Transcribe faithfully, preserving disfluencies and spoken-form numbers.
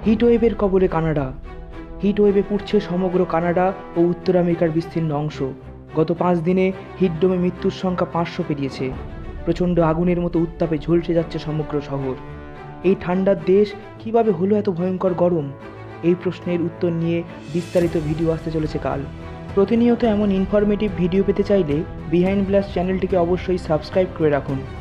হিটওয়েভের কবলে কানাডা। হিটওয়েভে পুড়ছে সমগ্র কানাডা ও উত্তর আমেরিকার বিস্তীর্ণ অংশ। গত পাঁচ দিনে হিটডোমে মৃত্যুর সংখ্যা পাঁচশো পেরিয়েছে। প্রচণ্ড আগুনের মতো উত্তাপে ঝলসে যাচ্ছে সমগ্র শহর। এই ঠান্ডার দেশ কিভাবে হলো এত ভয়ঙ্কর গরম? এই প্রশ্নের উত্তর নিয়ে বিস্তারিত ভিডিও আসতে চলেছে কাল। প্রতিনিয়ত এমন ইনফরমেটিভ ভিডিও পেতে চাইলে বিহাইন্ড ব্লাস্ট চ্যানেলটিকে অবশ্যই সাবস্ক্রাইব করে রাখুন।